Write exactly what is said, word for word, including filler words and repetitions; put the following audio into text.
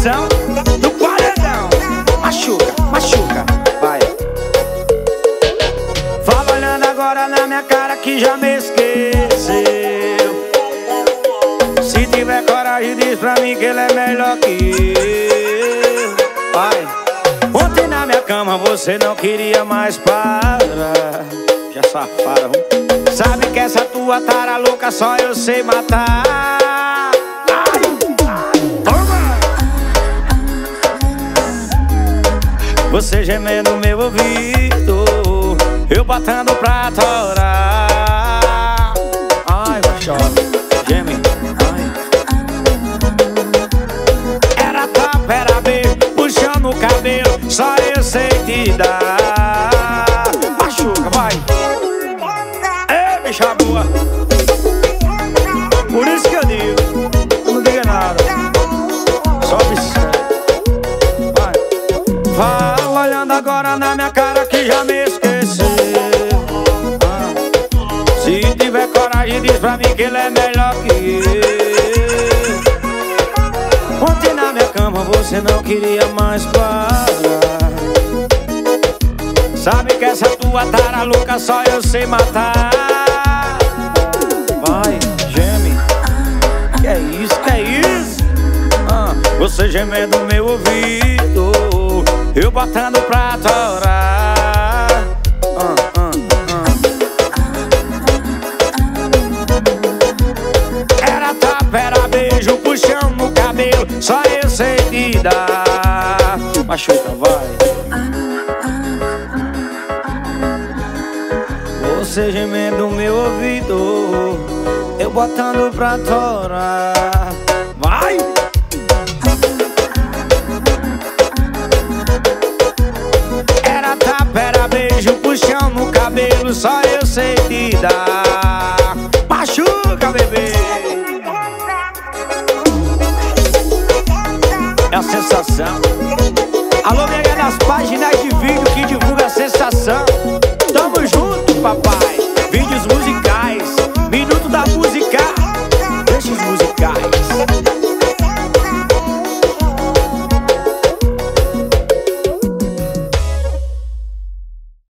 sensação do paredão. Machuca, machuca, vai. Fala olhando agora na minha cara que já me esqueceu. Se tiver coragem diz pra mim que ele é melhor que eu. Vai. Ontem na minha cama você não queria mais parar. Já safada, viu? Sabe que essa tua tara louca só eu sei matar. Você gemendo no meu ouvido, eu botando pra torar. Ai, chove, geme, ai. Era tapa, era beijo, puxando o cabelo, só eu sei te dar. Machuca, vai. Ei, bicha boa. Por isso que eu digo, não diga nada. Só observa. Vai, vai. Olhando agora na minha cara que já me esqueceu. ah. Se tiver coragem diz pra mim que ele é melhor que eu. Ontem na minha cama você não queria mais parar. Sabe que essa tua tara louca só eu sei matar. Vai, geme. Que é isso, que é isso? ah. Você gemendo no meu ouvido, eu botando pra torar. uh, uh, uh. Era tapa, era beijo, puxão no cabelo, só eu sei te dar. Machuca, vai. Você gemendo no meu ouvido, eu botando pra torar. Vai! Puxão no cabelo, só eu sei te dar. Machuca, bebê. É a sensação. Alô, nega das páginas de vídeo que divulga a sensação. Tamo junto, papai. Vídeos musicais.